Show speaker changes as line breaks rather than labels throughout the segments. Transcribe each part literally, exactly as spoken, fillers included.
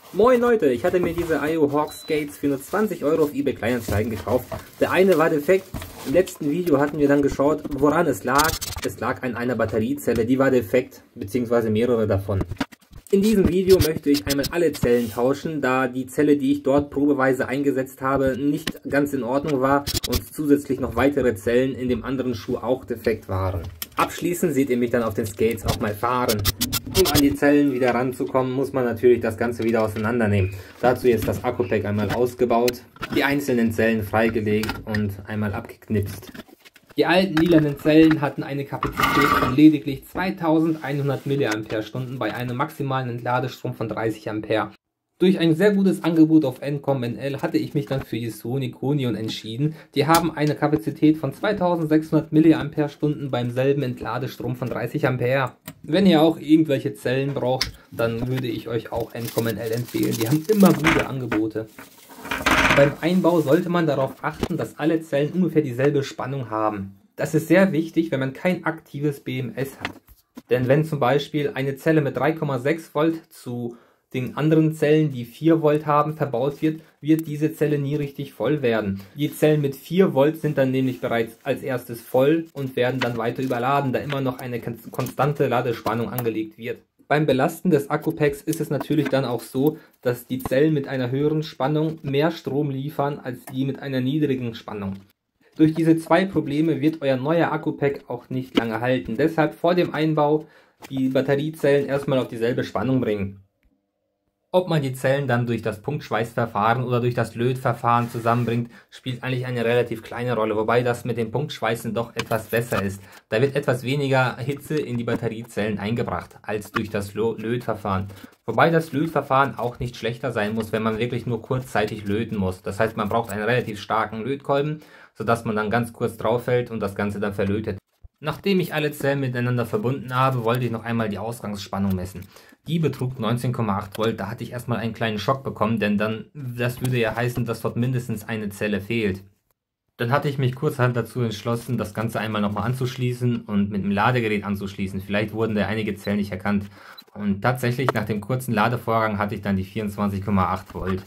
Moin Leute, ich hatte mir diese I O Hawk Skates für nur zwanzig Euro auf eBay Kleinanzeigen gekauft. Der eine war defekt. Im letzten Video hatten wir dann geschaut, woran es lag. Es lag an einer Batteriezelle, die war defekt, beziehungsweise mehrere davon. In diesem Video möchte ich einmal alle Zellen tauschen, da die Zelle, die ich dort probeweise eingesetzt habe, nicht ganz in Ordnung war und zusätzlich noch weitere Zellen in dem anderen Schuh auch defekt waren. Abschließend seht ihr mich dann auf den Skates auch mal fahren. Um an die Zellen wieder ranzukommen, muss man natürlich das Ganze wieder auseinandernehmen. Dazu ist das Akku-Pack einmal ausgebaut, die einzelnen Zellen freigelegt und einmal abgeknipst. Die alten lilanen Zellen hatten eine Kapazität von lediglich zweitausendeinhundert Milliampere-Stunden bei einem maximalen Entladestrom von dreißig Ampere. Durch ein sehr gutes Angebot auf N COM N L hatte ich mich dann für die Sony Conion entschieden. Die haben eine Kapazität von zweitausendsechshundert Milliampere-Stunden beim selben Entladestrom von dreißig Ampere. Wenn ihr auch irgendwelche Zellen braucht, dann würde ich euch auch N COM N L empfehlen. Die haben immer gute Angebote. Beim Einbau sollte man darauf achten, dass alle Zellen ungefähr dieselbe Spannung haben. Das ist sehr wichtig, wenn man kein aktives B M S hat. Denn wenn zum Beispiel eine Zelle mit drei Komma sechs Volt zu den anderen Zellen, die vier Volt haben, verbaut wird, wird diese Zelle nie richtig voll werden. Die Zellen mit vier Volt sind dann nämlich bereits als erstes voll und werden dann weiter überladen, da immer noch eine konstante Ladespannung angelegt wird. Beim Belasten des Akkupacks ist es natürlich dann auch so, dass die Zellen mit einer höheren Spannung mehr Strom liefern als die mit einer niedrigen Spannung. Durch diese zwei Probleme wird euer neuer Akku-Pack auch nicht lange halten. Deshalb vor dem Einbau die Batteriezellen erstmal auf dieselbe Spannung bringen. Ob man die Zellen dann durch das Punktschweißverfahren oder durch das Lötverfahren zusammenbringt, spielt eigentlich eine relativ kleine Rolle, wobei das mit dem Punktschweißen doch etwas besser ist. Da wird etwas weniger Hitze in die Batteriezellen eingebracht als durch das Lötverfahren. Wobei das Lötverfahren auch nicht schlechter sein muss, wenn man wirklich nur kurzzeitig löten muss. Das heißt, man braucht einen relativ starken Lötkolben, sodass man dann ganz kurz drauf fällt und das Ganze dann verlötet. Nachdem ich alle Zellen miteinander verbunden habe, wollte ich noch einmal die Ausgangsspannung messen. Die betrug neunzehn Komma acht Volt, da hatte ich erstmal einen kleinen Schock bekommen, denn dann, das würde ja heißen, dass dort mindestens eine Zelle fehlt. Dann hatte ich mich kurzerhand dazu entschlossen, das Ganze einmal nochmal anzuschließen und mit dem Ladegerät anzuschließen. Vielleicht wurden da einige Zellen nicht erkannt. Und tatsächlich, nach dem kurzen Ladevorgang hatte ich dann die vierundzwanzig Komma acht Volt.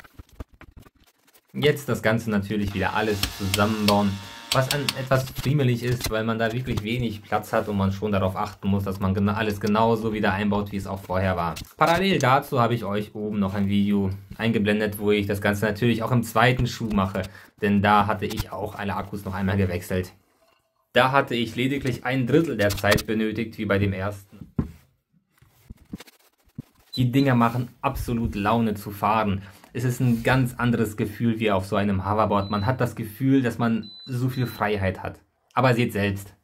Jetzt das Ganze natürlich wieder alles zusammenbauen. Was an etwas friemelig ist, weil man da wirklich wenig Platz hat und man schon darauf achten muss, dass man genau, alles genauso wieder einbaut, wie es auch vorher war. Parallel dazu habe ich euch oben noch ein Video eingeblendet, wo ich das Ganze natürlich auch im zweiten Schuh mache, denn da hatte ich auch alle Akkus noch einmal gewechselt. Da hatte ich lediglich ein Drittel der Zeit benötigt, wie bei dem ersten. Die Dinger machen absolut Laune zu fahren. Es ist ein ganz anderes Gefühl wie auf so einem Hoverboard. Man hat das Gefühl, dass man so viel Freiheit hat. Aber seht selbst.